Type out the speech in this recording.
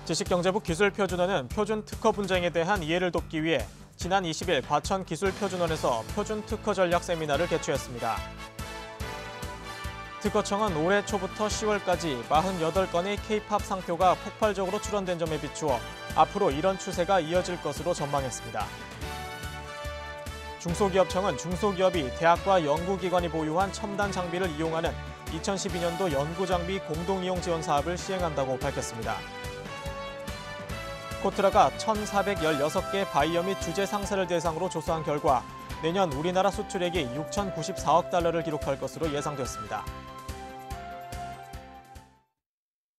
지식경제부 기술표준원은 표준 특허 분쟁에 대한 이해를 돕기 위해 지난 20일 과천 기술표준원에서 표준 특허 전략 세미나를 개최했습니다. 특허청은 올해 초부터 10월까지 48건의 K-팝 상표가 폭발적으로 출원된 점에 비추어 앞으로 이런 추세가 이어질 것으로 전망했습니다. 중소기업청은 중소기업이 대학과 연구기관이 보유한 첨단 장비를 이용하는 2012년도 연구장비 공동이용 지원 사업을 시행한다고 밝혔습니다. 코트라가 1,416개 바이어 및 주재 상사를 대상으로 조사한 결과 내년 우리나라 수출액이 6,094억 달러를 기록할 것으로 예상됐습니다.